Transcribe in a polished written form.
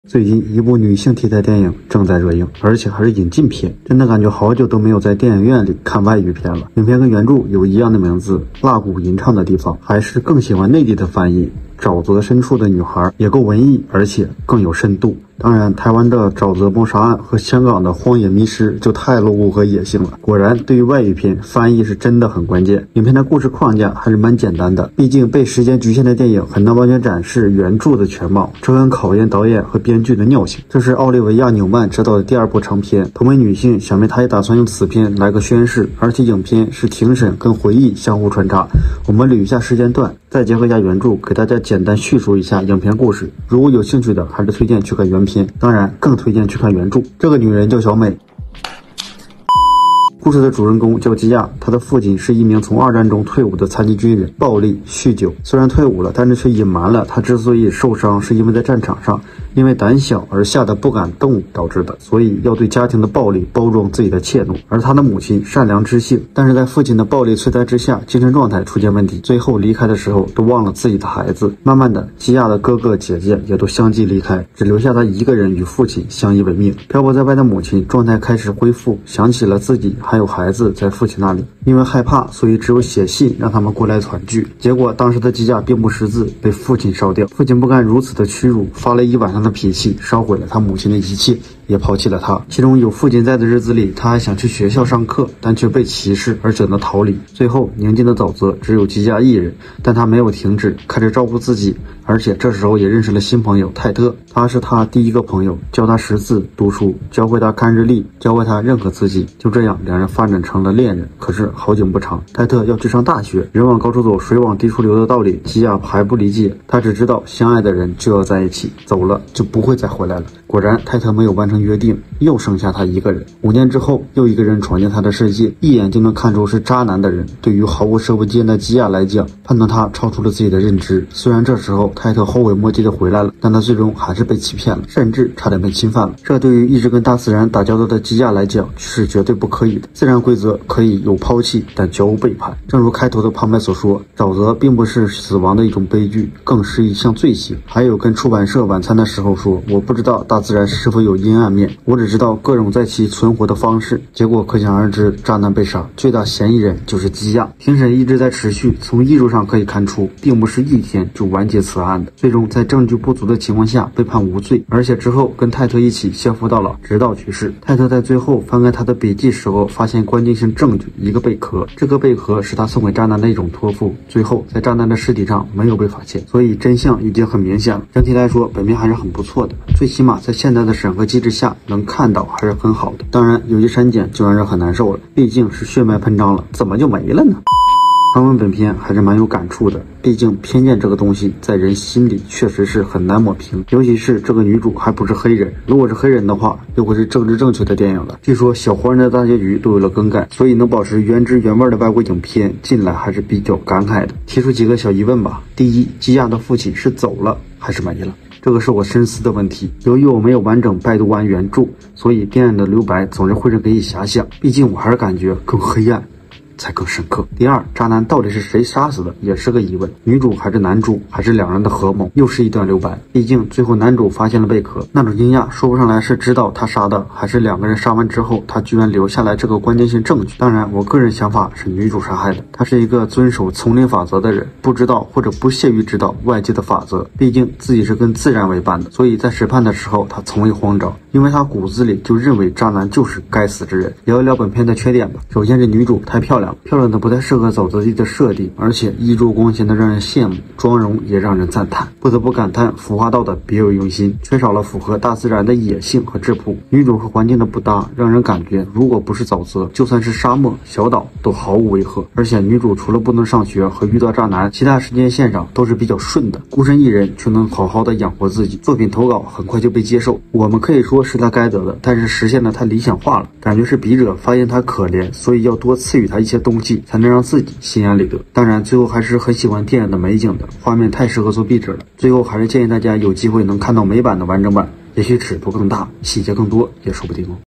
最近一部女性题材电影正在热映，而且还是引进片，真的感觉好久都没有在电影院里看外语片了。影片跟原著有一样的名字，蜡古吟唱的地方，还是更喜欢内地的翻译。沼泽深处的女孩也够文艺，而且更有深度。当然，台湾的沼泽谋杀案和香港的荒野迷失就太露骨和野性了。果然，对于外语片，翻译是真的很关键。影片的故事框架还是蛮简单的，毕竟被时间局限的电影很难完全展示原著的全貌，这很考验导演和编剧的尿性。这是奥利维亚·纽曼执导的第2部长片，同为女性，小梅她也打算用此片来个宣誓，而且影片是庭审跟回忆相互穿插。我们捋一下时间段，再结合一下原著，给大家简单叙述一下影片故事。如果有兴趣的，还是推荐去看原片，当然更推荐去看原著。这个女人叫小美。故事的主人公叫基亚，他的父亲是一名从2战中退伍的残疾军人，暴力酗酒。虽然退伍了，但是却隐瞒了他之所以受伤是因为在战场上因为胆小而吓得不敢动导致的，所以要对家庭的暴力包装自己的怯懦。而他的母亲善良知性，但是在父亲的暴力摧残之下，精神状态出现问题，最后离开的时候都忘了自己的孩子。慢慢的，基亚的哥哥姐姐也都相继离开，只留下他一个人与父亲相依为命。漂泊在外的母亲状态开始恢复，想起了自己还有孩子在父亲那里，因为害怕，所以只有写信让他们过来团聚。结果当时的基亚并不识字，被父亲烧掉。父亲不甘如此的屈辱，发了一晚上的脾气，烧毁了他母亲的一切，也抛弃了他。其中有父亲在的日子里，他还想去学校上课，但却被歧视而选择逃离。最后宁静的沼泽只有基亚一人，但他没有停止，开始照顾自己，而且这时候也认识了新朋友泰特。他是他第一个朋友，教他识字读书，教会他看日历，教会他认可自己。就这样，两人发展成了恋人。可是好景不长，泰特要去上大学，人往高处走，水往低处流的道理，基亚还不理解。他只知道相爱的人就要在一起，走了就不会再回来了。果然，泰特没有完成约定，又剩下他一个人。5年之后，又一个人闯进他的世界，一眼就能看出是渣男的人。对于毫无社会经验的基亚来讲，判断他超出了自己的认知。虽然这时候泰特后悔莫及的回来了，但他最终还是被欺骗了，甚至差点被侵犯了。这对于一直跟大自然打交道的基亚来讲是绝对不可以的。自然规则可以有抛弃，但绝无背叛。正如开头的旁白所说，沼泽并不是死亡的一种悲剧，更是一项罪行。还有跟出版社晚餐的时候说，我不知道大自然是否有阴暗面，我只知道各种在其存活的方式。结果可想而知，渣男被杀，最大嫌疑人就是基亚。庭审一直在持续，从艺术上可以看出，并不是一天就完结此案的。最终在证据不足的情况下被判无罪，而且之后跟泰特一起相扶到老，直到去世。泰特在最后翻开他的笔记时候，发现关键性证据，一个贝壳。这个贝壳是他送给渣男的一种托付，最后在渣男的尸体上没有被发现，所以真相已经很明显了。整体来说，本片还是很不错的，最起码在现在的审核机制下能看到还是很好的。当然有些删减就让人很难受了，毕竟是血脉喷张了，怎么就没了呢？看完本片还是蛮有感触的，毕竟偏见这个东西在人心里确实是很难抹平，尤其是这个女主还不是黑人，如果是黑人的话，又会是政治正确的电影了。据说小黄人的大结局都有了更改，所以能保持原汁原味的外国影片近来还是比较感慨的。提出几个小疑问吧。第一，基亚的父亲是走了还是没了？这个是我深思的问题。由于我没有完整拜读完原著，所以电影的留白总是会让给你遐想，毕竟我还是感觉更黑暗才更深刻。第二，渣男到底是谁杀死的也是个疑问，女主还是男主，还是两人的合谋，又是一段留白。毕竟最后男主发现了贝壳，那种惊讶说不上来是知道他杀的，还是两个人杀完之后他居然留下来这个关键性证据。当然我个人想法是女主杀害的，她是一个遵守丛林法则的人，不知道或者不屑于知道外界的法则，毕竟自己是跟自然为伴的，所以在审判的时候她从未慌张，因为她骨子里就认为渣男就是该死之人。聊一聊本片的缺点吧。首先是女主太漂亮，漂亮的不太适合沼泽地的设定，而且衣着光鲜的让人羡慕，妆容也让人赞叹。不得不感叹服化道的别有用心，缺少了符合大自然的野性和质朴。女主和环境的不搭，让人感觉如果不是沼泽，就算是沙漠小岛都毫无违和。而且女主除了不能上学和遇到渣男，其他时间线上都是比较顺的，孤身一人却能好好的养活自己。作品投稿很快就被接受，我们可以说是她该得的，但是实现的太理想化了，感觉是笔者发现她可怜，所以要多赐予她一些东西，才能让自己心安理得。当然最后还是很喜欢电影的美景的，画面太适合做壁纸了。最后还是建议大家有机会能看到美版的完整版，也许尺度更大，细节更多也说不定哦。